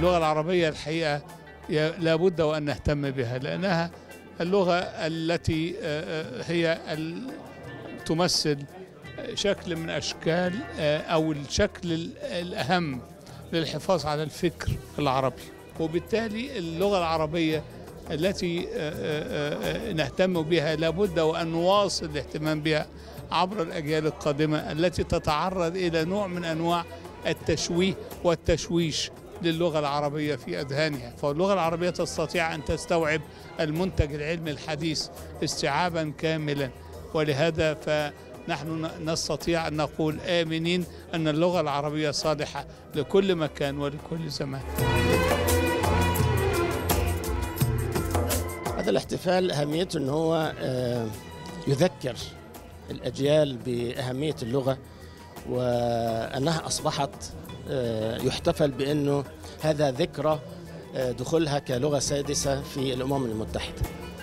اللغة العربية الحقيقة لابد وأن نهتم بها، لأنها اللغة التي هي تمثل شكل من أشكال أو الشكل الأهم للحفاظ على الفكر العربي. وبالتالي اللغة العربية التي نهتم بها لابد وأن نواصل الاهتمام بها عبر الأجيال القادمة التي تتعرض إلى نوع من أنواع التشويه والتشويش للغة العربية في أذهانها. فاللغة العربية تستطيع أن تستوعب المنتج العلمي الحديث استيعابا كاملا، ولهذا فنحن نستطيع أن نقول آمنين أن اللغة العربية صالحة لكل مكان ولكل زمان. هذا الاحتفال أهميته أنه هو يذكر الأجيال بأهمية اللغة، وأنها أصبحت يحتفل بأنه هذا ذكرى دخولها كلغة سادسة في الأمم المتحدة.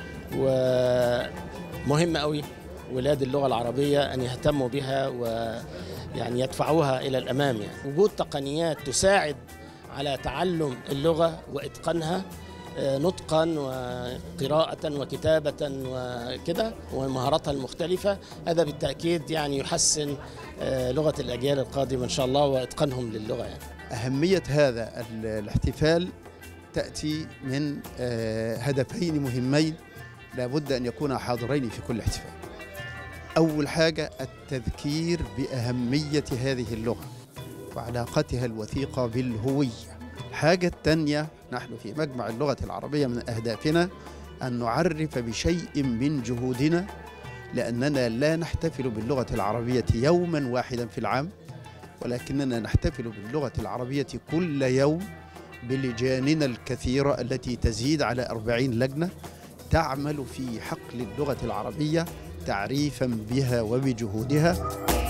ومهم قوي ولاد اللغة العربية أن يهتموا بها ويعني يدفعوها إلى الأمام. يعني وجود تقنيات تساعد على تعلم اللغة وإتقانها نطقا وقراءة وكتابة وكده ومهاراتها المختلفة، هذا بالتأكيد يعني يحسن لغة الأجيال القادمة إن شاء الله وإتقانهم للغة. يعني أهمية هذا الاحتفال تأتي من هدفين مهمين لابد أن يكونا حاضرين في كل احتفال. أول حاجة التذكير بأهمية هذه اللغة وعلاقتها الوثيقة بالهوية. الحاجة الثانية، نحن في مجمع اللغة العربية من أهدافنا أن نعرف بشيء من جهودنا، لأننا لا نحتفل باللغة العربية يوما واحدا في العام، ولكننا نحتفل باللغة العربية كل يوم بلجاننا الكثيرة التي تزيد على 40 لجنة تعمل في حقل اللغة العربية تعريفا بها وبجهودها.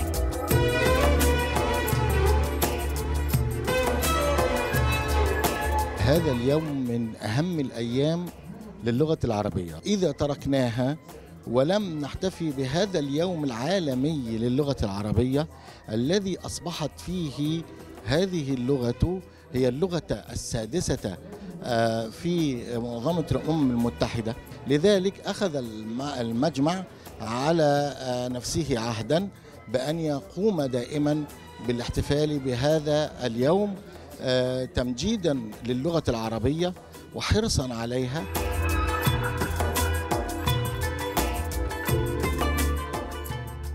هذا اليوم من أهم الأيام للغة العربية. إذا تركناها ولم نحتفي بهذا اليوم العالمي للغة العربية الذي أصبحت فيه هذه اللغة هي اللغة السادسة في منظمة الأمم المتحدة، لذلك أخذ المجمع على نفسه عهدا بأن يقوم دائما بالاحتفال بهذا اليوم تمجيدا للغة العربية وحرصا عليها.